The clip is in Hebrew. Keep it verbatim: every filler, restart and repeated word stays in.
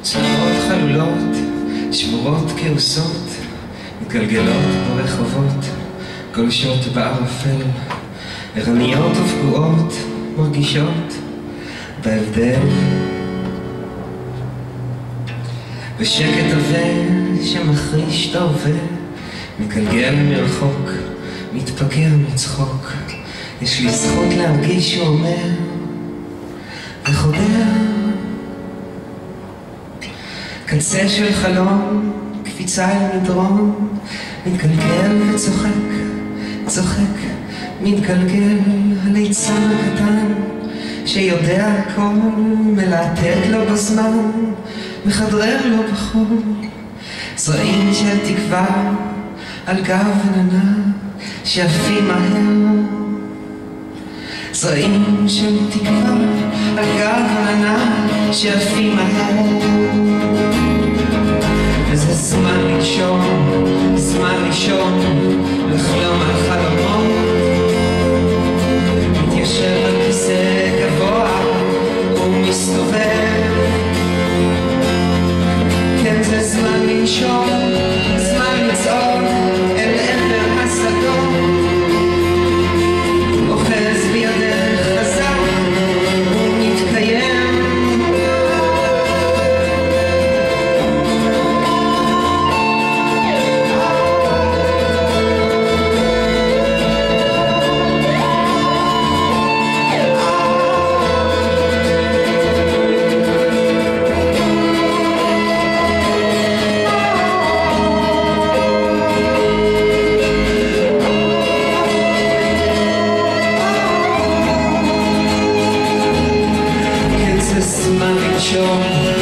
צלעות חלולות, שבורות כעוסות, מתגלגלות ברחובות, גולשות בערפל, ערניות ופגועות, מרגישות בהבדל. ושקט עבה שמחריש את ההווה, מגלגל מרחוק, מתפגר מצחוק. יש לי זכות להרגיש שהוא אומר וחודר. קצה של חלום, קפיצה אל מדרום, מתגלגל וצוחק, צוחק, מתגלגל הליצן הקטן שיודע הכל, מלהטט לו בזמן, מחדרר לו בחול. זרעים של תקווה על גב עננה שעפים מהר, זרעים של תקווה על גב עננה שעפים מהר. וזה זמן לישון, זמן לישון, לחלום על חלומות, מתיישב על כיסא גבוה ומסתובב. כן, זה זמן לנשום, זמן לצעוד אל עבר השדות, אוחז בידך חזק ומתקיים. זמן לנשום,